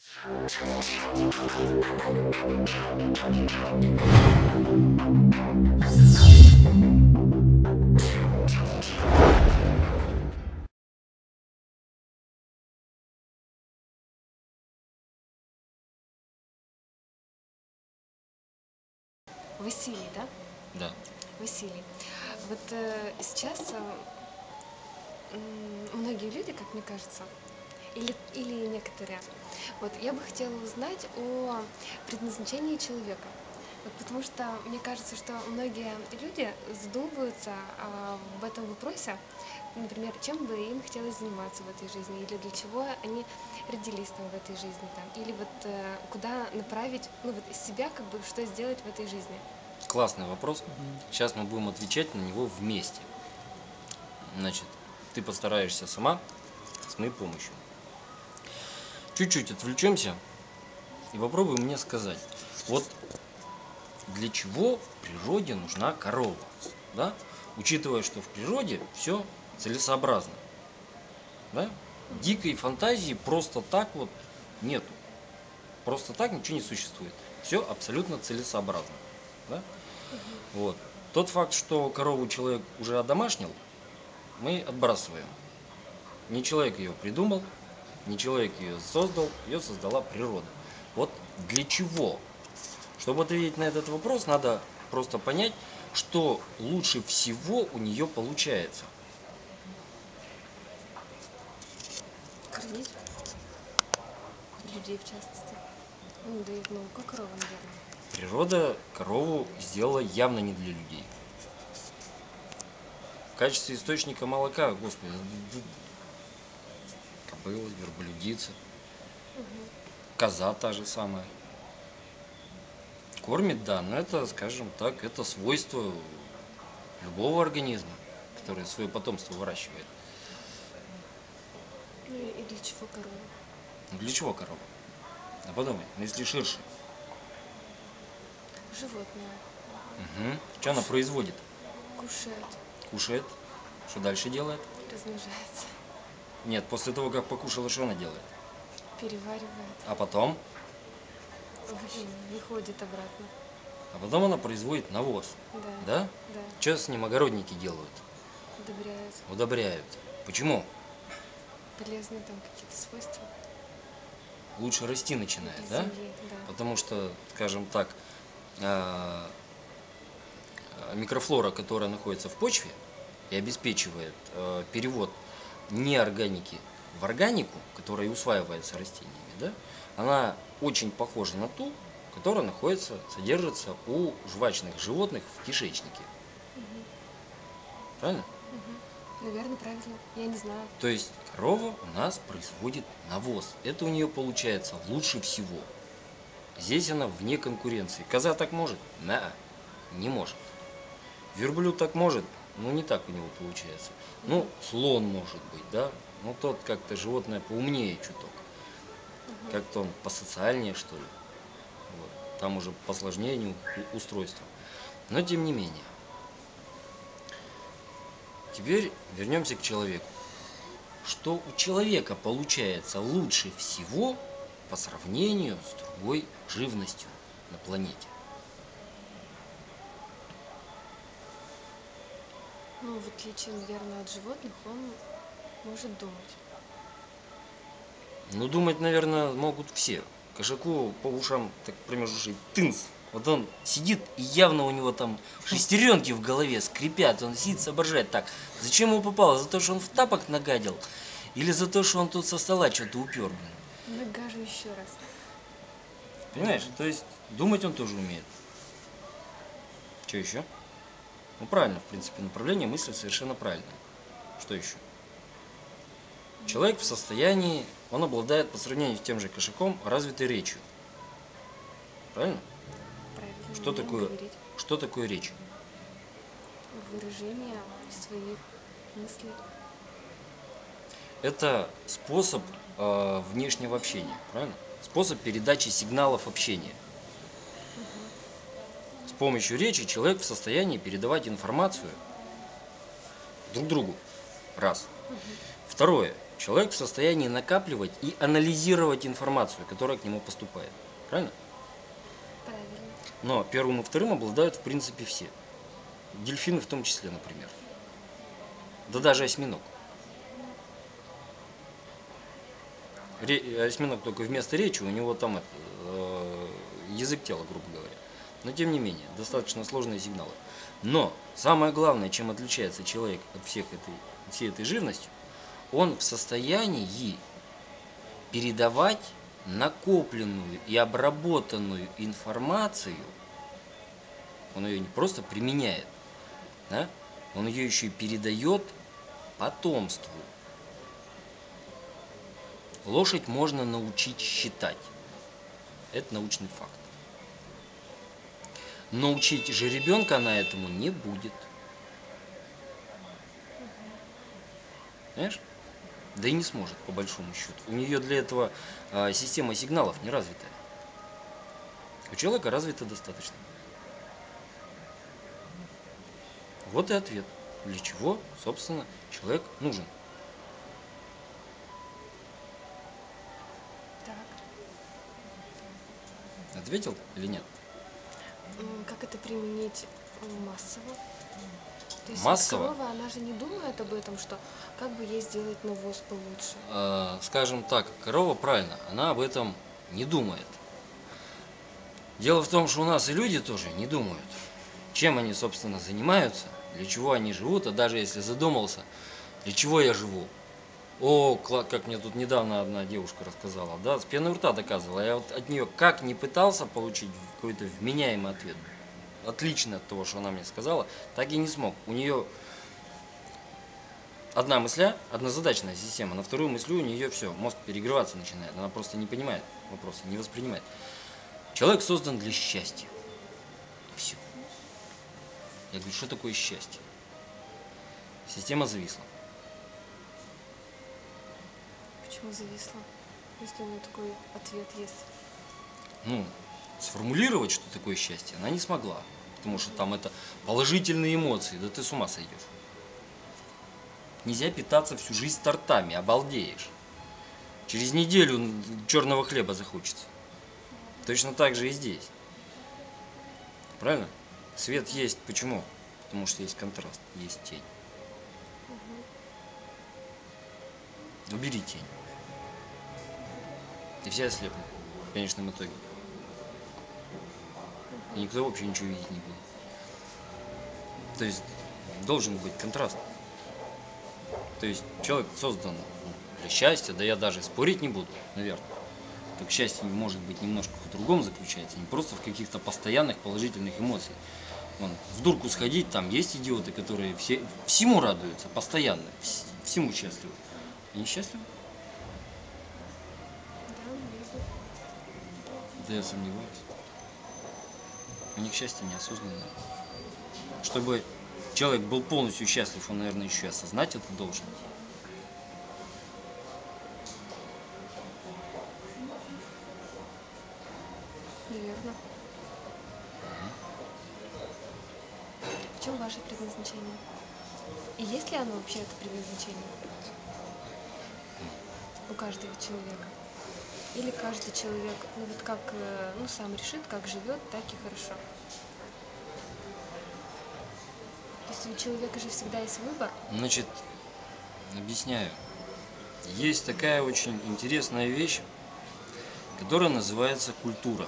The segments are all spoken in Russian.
Василий, да? Да. Василий. Вот сейчас многие люди, как мне кажется, или некоторые, вот я бы хотела узнать о предназначении человека. Вот потому что мне кажется, что многие люди задумываются об этом вопросе, например, чем бы им хотелось заниматься в этой жизни, или для чего они родились там в этой жизни, там, или вот куда направить, ну вот из себя, как бы, что сделать в этой жизни. Классный вопрос. Сейчас мы будем отвечать на него вместе. Значит, ты постараешься сама с моей помощью. Чуть-чуть отвлечемся и попробуй мне сказать, вот для чего в природе нужна корова, да? Учитывая, что в природе все целесообразно, да? Дикой фантазии просто так вот нету. Просто так ничего не существует. Все абсолютно целесообразно, да? Вот. Тот факт, что корову человек уже одомашнил, мы отбрасываем. Не человек ее придумал, не человек ее создал, ее создала природа. Вот для чего? Чтобы ответить на этот вопрос, надо просто понять, что лучше всего у нее получается. Кормить людей, в частности. Ну, да и как корова, наверное. Природа корову сделала явно не для людей. В качестве источника молока, господи, кобыла, верблюдица, коза та же самая. Кормит, да, но это, скажем так, это свойство любого организма, который свое потомство выращивает. Ну и для чего корова? Ну, для чего корова? А подумай, ну если ширше. Животное. Угу. Что она производит? Кушает. Кушает. Что дальше делает? Размножается. Нет, после того, как покушала, что она делает? Переваривает. А потом? Выходит обратно. А потом она производит навоз. Да. Да? Да. Что с ним огородники делают? Удобряет. Удобряют. Почему? Полезные там какие-то свойства. Лучше расти начинает, Для да? земли, да. Потому что, скажем так, микрофлора, которая находится в почве и обеспечивает перевод неорганики в органику, которая и усваивается растениями, да, она очень похожа на ту, которая содержится у жвачных животных в кишечнике. Правильно? Наверное, правильно. Я не знаю. То есть корова у нас производит навоз. Это у нее получается лучше всего. Здесь она вне конкуренции. Коза так может? Да, не может. Верблюд так может? Ну, не так у него получается. Ну, слон может быть, да? Ну, тот как-то животное поумнее чуток. Как-то он посоциальнее, что ли. Вот. Там уже посложнее устройство. Но тем не менее. Теперь вернемся к человеку. Что у человека получается лучше всего по сравнению с другой живностью на планете? Ну, в отличие, наверное, от животных, он может думать. Ну, думать, наверное, могут все. Кошаку по ушам, так промежуточный тынц. Вот он сидит, и явно у него там шестеренки в голове скрипят. Он сидит, соображает так. Зачем ему попало? За то, что он в тапок нагадил? Или за то, что он тут со стола что-то упер? Нагажу еще раз. Понимаешь? То есть думать он тоже умеет. Что еще? Ну, правильно, в принципе, направление мысли совершенно правильное. Что еще? Человек в состоянии, он обладает по сравнению с тем же кошаком развитой речью. Правильно? Правильно. Что такое речь? Выражение своих мыслей. Это способ внешнего общения, правильно? Способ передачи сигналов общения. С помощью речи человек в состоянии передавать информацию друг другу. Раз. Второе. человек в состоянии накапливать и анализировать информацию, которая к нему поступает. Правильно? Правильно. Но первым и вторым обладают, в принципе, все. Дельфины в том числе, например. Да даже осьминог. Осьминог только вместо речи, у него там язык тела, грубо говоря. Но тем не менее, достаточно сложные сигналы. Но самое главное, чем отличается человек от всей этой живности, он в состоянии передавать накопленную и обработанную информацию. Он ее не просто применяет, да? Он ее еще и передает потомству. Лошадь можно научить считать. Это научный факт. Но учить жеребенка она этому не будет. Понимаешь? Да и не сможет, по большому счету. У нее для этого система сигналов не развитая. У человека развита достаточно. Вот и ответ. Для чего, собственно, человек нужен. Так. Ответил или нет? Как это применить массово? То есть Массово? корова, она же не думает об этом, что как бы ей сделать навоз получше. Скажем так, корова правильно, она об этом не думает. Дело в том, что у нас и люди тоже не думают, чем они, собственно, занимаются, для чего они живут, а даже если задумался, для чего я живу. О, как мне тут недавно одна девушка рассказала, да, с пеной у рта доказывала. Я вот от нее как не пытался получить какой-то вменяемый ответ, отличный от того, что она мне сказала, так и не смог. У нее одна мысля, однозадачная система, на вторую мыслю у нее все, мозг перегреваться начинает, она просто не понимает вопроса, не воспринимает. Человек создан для счастья. Все. Я говорю, что такое счастье? Система зависла. Почему зависла? Если у нее такой ответ есть. Ну, сформулировать, что такое счастье, она не смогла. Потому что там это положительные эмоции, да ты с ума сойдешь. Нельзя питаться всю жизнь тортами, обалдеешь. Через неделю черного хлеба захочется. Точно так же и здесь. Правильно? Свет есть. Почему? Потому что есть контраст, есть тень. Убери тень. И все ослепнут в конечном итоге. И никто вообще ничего видеть не будет. То есть должен быть контраст. То есть человек создан для счастья, да я даже спорить не буду, наверное. Так счастье может быть немножко в другом заключается, не просто в каких-то постоянных положительных эмоциях. Вон, в дурку сходить, там есть идиоты, которые всему радуются, постоянно, всему счастливы. Они счастливы? Да, наверное. Да я сомневаюсь. У них счастье неосознанное. Чтобы человек был полностью счастлив, он, наверное, еще и осознать это должен. Наверное. В чем ваше предназначение? И есть ли оно вообще, это предназначение? У каждого человека. Или каждый человек, ну вот как, ну сам решит, как живет, так и хорошо. То есть у человека же всегда есть выбор. Значит, объясняю. Есть такая очень интересная вещь, которая называется культура.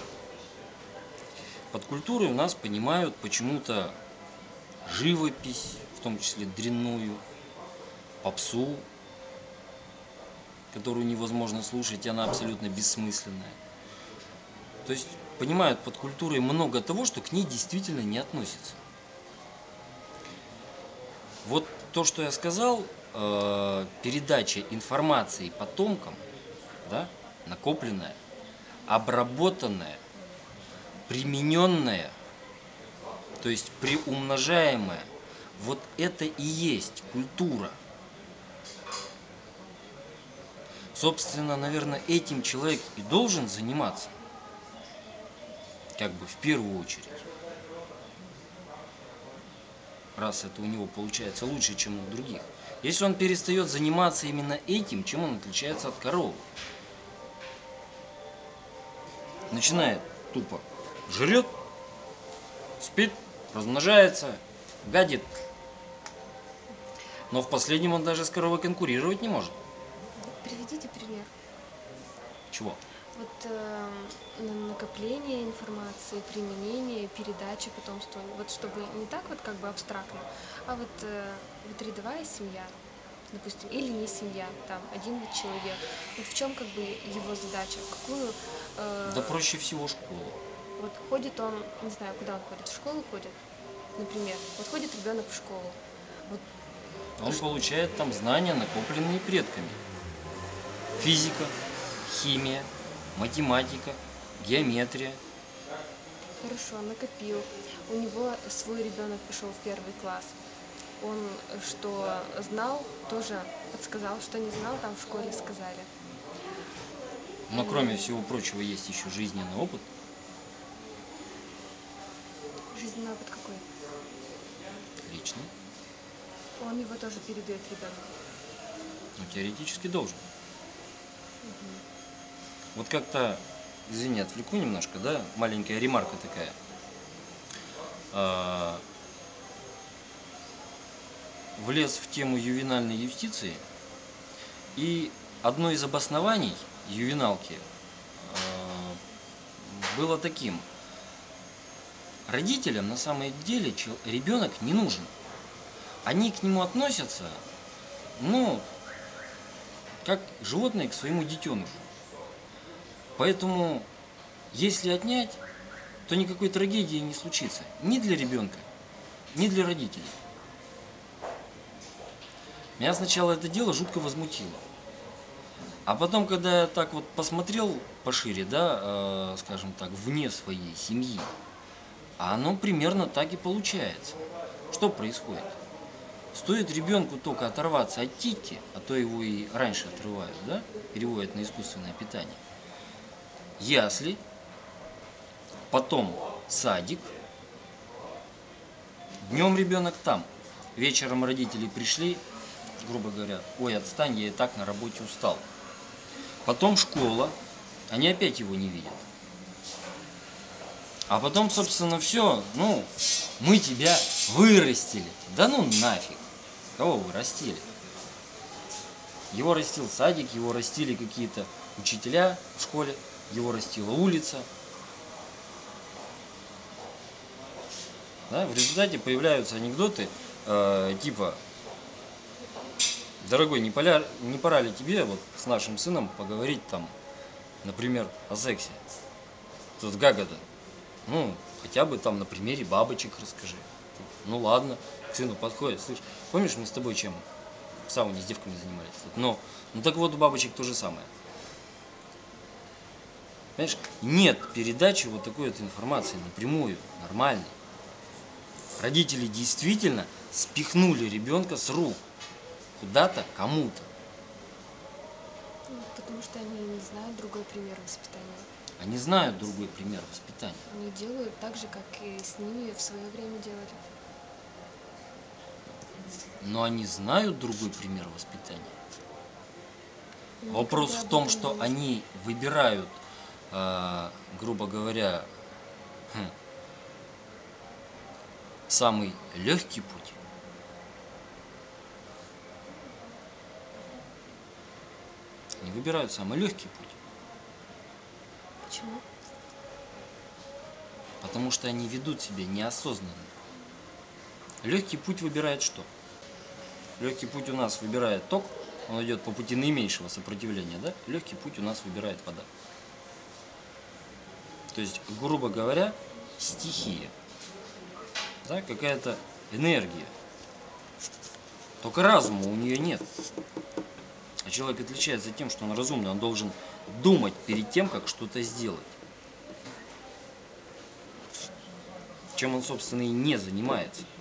Под культурой у нас понимают почему-то живопись, в том числе дрянную, попсу, которую невозможно слушать, и она абсолютно бессмысленная. То есть понимают под культурой много того, что к ней действительно не относится. Вот то, что я сказал, передача информации потомкам, да, накопленная, обработанная, примененная, то есть приумножаемая, вот это и есть культура. Собственно, наверное, этим человек и должен заниматься, как бы в первую очередь. Раз это у него получается лучше, чем у других. Если он перестает заниматься именно этим, чем он отличается от коровы? Начинает тупо жрет, спит, размножается, гадит. Но в последнем он даже с коровой конкурировать не может. Приведите пример. Чего? Вот накопление информации, применение, передача потомству. Вот чтобы не так вот как бы абстрактно, а вот рядовая семья, допустим, или не семья, там один вот человек. Вот в чем как бы его задача? Какую? Да проще всего школа. Вот ходит он, не знаю, куда он ходит, в школу ходит, например. Вот ходит ребенок в школу. Вот, Он получает там знания, накопленные предками. Физика, химия, математика, геометрия. хорошо, накопил. У него свой ребенок пошел в 1 класс. Он что знал, тоже подсказал, что не знал, там в школе сказали. Но кроме всего прочего есть еще жизненный опыт. Жизненный опыт какой? Личный. Он его тоже передает ребенку. Ну, теоретически должен. Вот как-то, извини, отвлеку немножко, да, маленькая ремарка такая. Влез в тему ювенальной юстиции, и одно из обоснований ювеналки было таким: родителям на самом деле ребенок не нужен. Они к нему относятся, ну, как животные к своему детенышу. Поэтому, если отнять, то никакой трагедии не случится ни для ребенка, ни для родителей. Меня сначала это дело жутко возмутило. А потом, когда я так вот посмотрел пошире, да, скажем так, вне своей семьи, оно примерно так и получается. Что происходит? Стоит ребенку только оторваться от титьки, а то его и раньше отрывают, да, переводят на искусственное питание. Ясли, потом садик, днем ребенок там, вечером родители пришли, грубо говоря, ой, отстань, я и так на работе устал. Потом школа, они опять его не видят. А потом, собственно, все, ну, мы тебя вырастили. Да ну нафиг, кого вы растили? Его растил садик, его растили какие-то учителя в школе, его растила улица. Да, в результате появляются анекдоты типа: дорогой, не пора ли тебе вот с нашим сыном поговорить там, например, о сексе? Тут Гагада: ну, хотя бы там на примере бабочек расскажи. Ну ладно, к сыну подходит: слышь, помнишь, мы с тобой чем в сауне с девками занимались? Ну так вот, у бабочек то же самое. Понимаешь, нет передачи вот такой вот информации напрямую, нормальной. Родители действительно спихнули ребенка с рук куда-то, кому-то. Ну, потому что они не знают другой пример воспитания. Они знают другой пример воспитания. Они делают так же, как и с ними в свое время делали. Но они знают другой пример воспитания. Им Вопрос никогда в об том, этом что не нужно. они выбирают, грубо говоря, самый легкий путь. Они выбирают самый легкий путь, Почему? потому что они ведут себя неосознанно. Легкий путь выбирает что? Легкий путь у нас выбирает ток, он идет по пути наименьшего сопротивления, да? Легкий путь у нас выбирает вода. То есть, грубо говоря, стихия, да? Какая-то энергия. Только разума у нее нет. А человек отличается тем, что он разумный, он должен думать перед тем, как что-то сделать. Чем он, собственно, и не занимается.